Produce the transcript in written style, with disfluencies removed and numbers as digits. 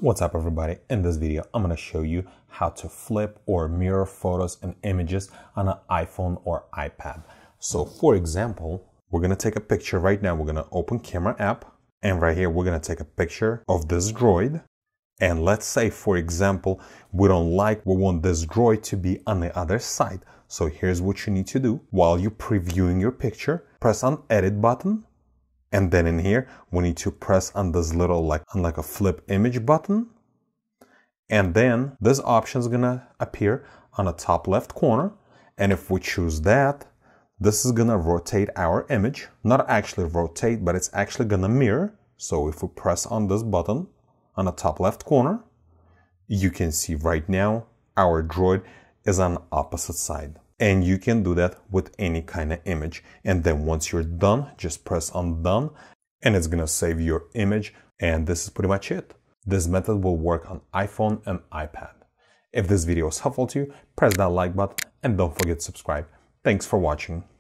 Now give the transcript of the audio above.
What's up everybody? In this video I'm going to show you how to flip or mirror photos and images on an iPhone or iPad. So for example, we're going to take a picture right now. We're going to open Camera app, and right here we're going to take a picture of this droid. And let's say, for example, we want this droid to be on the other side. So here's what you need to do. While you're previewing your picture, press on Edit button. And then in here, we need to press on this little like a flip image button. And then this option is gonna appear on the top left corner. And if we choose that, this is gonna rotate our image. Not actually rotate, but it's actually gonna mirror. So if we press on this button on the top left corner, you can see right now our droid is on the opposite side. And you can do that with any kind of image. And then once you're done, just press on done and it's gonna save your image. And this is pretty much it. This method will work on iPhone and iPad. If this video was helpful to you, press that like button and don't forget to subscribe. Thanks for watching.